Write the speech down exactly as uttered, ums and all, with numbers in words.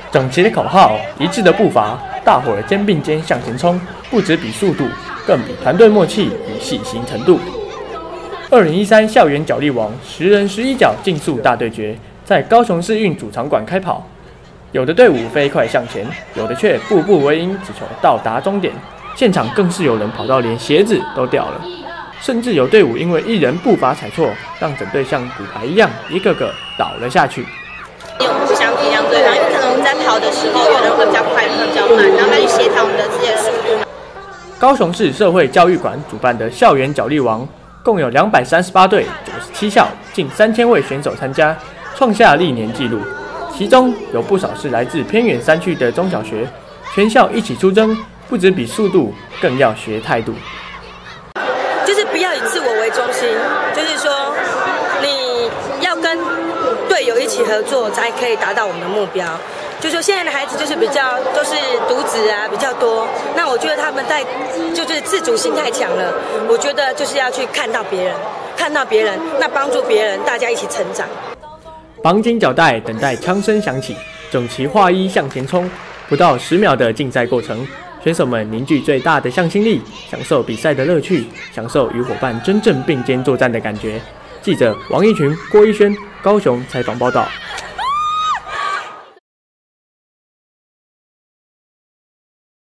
整齐的口号，一致的步伐，大伙儿肩并肩向前冲，不只比速度，更比团队默契与细心程度。二零一三校园角力王十人十一脚竞速大对决，在高雄市运主场馆开跑。有的队伍飞快向前，有的却步步为营，只求到达终点。现场更是有人跑到连鞋子都掉了，甚至有队伍因为一人步伐踩错，让整队像骨牌一样，一个个倒了下去。 我们互相体谅对方，因为可能我们在跑的时候，有人会比较快，有人会比较慢，然后来去协调我们的自己的速度。 高雄市社会教育馆主办的校园角力王，共有两百三十八队、九十七校，近三千位选手参加，创下历年纪录。其中有不少是来自偏远山区的中小学，全校一起出征，不只比速度，更要学态度。 就是不要以自我为中心，就是说你要跟队友一起合作，才可以达到我们的目标。就说现在的孩子就是比较都是独子啊比较多，那我觉得他们在就是自主性太强了。我觉得就是要去看到别人，看到别人，那帮助别人，大家一起成长。 绑紧脚带，等待枪声响起，整齐划一向前冲。不到十秒的竞赛过程，选手们凝聚最大的向心力，享受比赛的乐趣，享受与伙伴真正并肩作战的感觉。记者王一群、郭一轩，高雄采访报道。